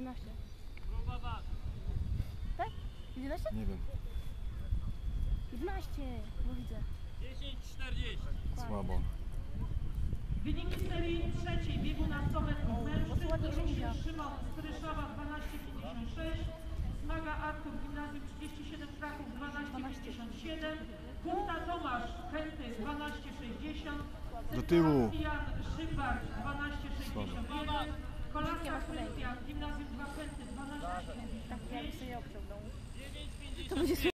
11. Tak? 11? Nie wiem. 11, bo widzę. 10:40. Słabo. Wyniki serii trzeciej biegu na 100 metrów mężczyzn. ładnie Rusie Szymon z Pryszowa 12,56. Smaga Artur Gimnazjum 37 Kraków 12,57. Punta Tomasz Chęty 12,60. Do tyłu. Jan Szymbarz 12,61. Kolarska Krystian Gimnazjum 2 Chęty 12,75. Tak, ja bym sobie obciągnął. 9:50.